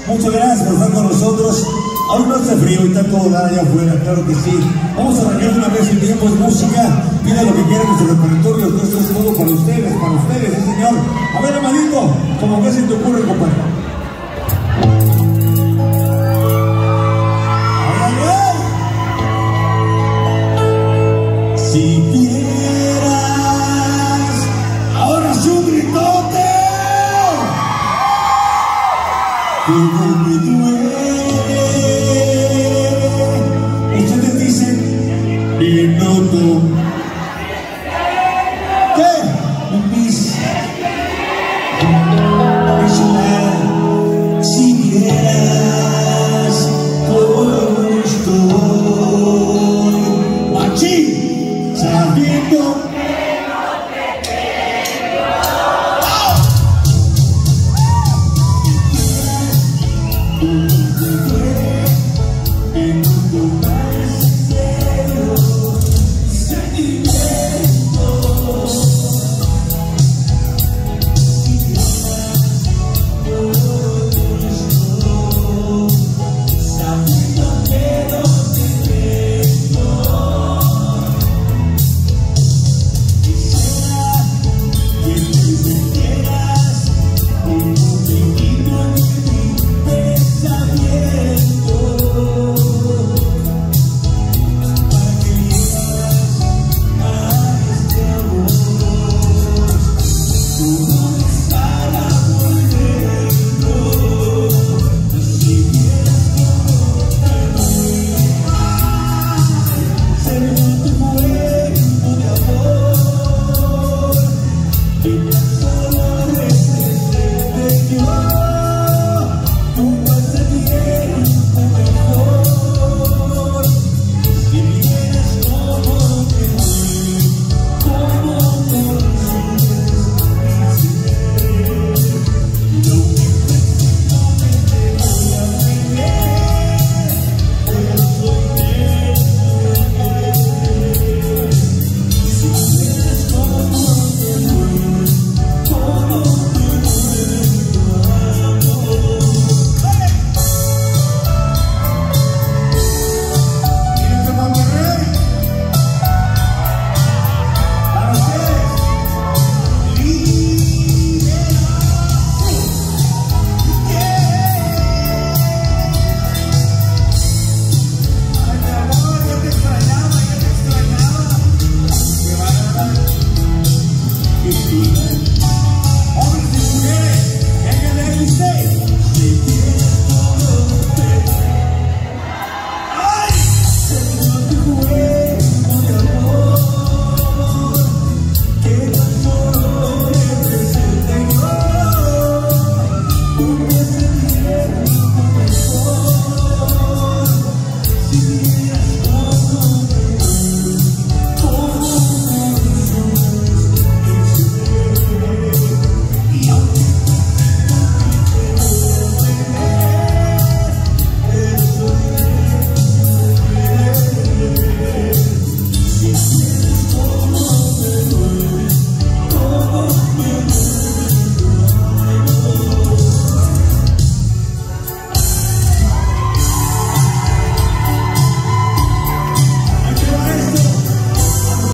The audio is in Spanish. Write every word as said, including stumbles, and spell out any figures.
Muchas gracias por estar con nosotros. Aún no hace frío y está todo dar allá afuera, claro que sí. Vamos a arrancar de una vez, el tiempo es música. Pida lo que quieran en su repertorio, que esto es todo para ustedes, para ustedes, sí señor. A ver, Amadito, como que se te ocurre, compadre. Si quieras, ahora es un gritote, todo me duele. Ustedes dicen, bien noto, ¿qué? Mis, si quieras, como estoy, machín. Sabiendo que no te quiero. ¡Oh! Si quieras, tú te fue en un lugar.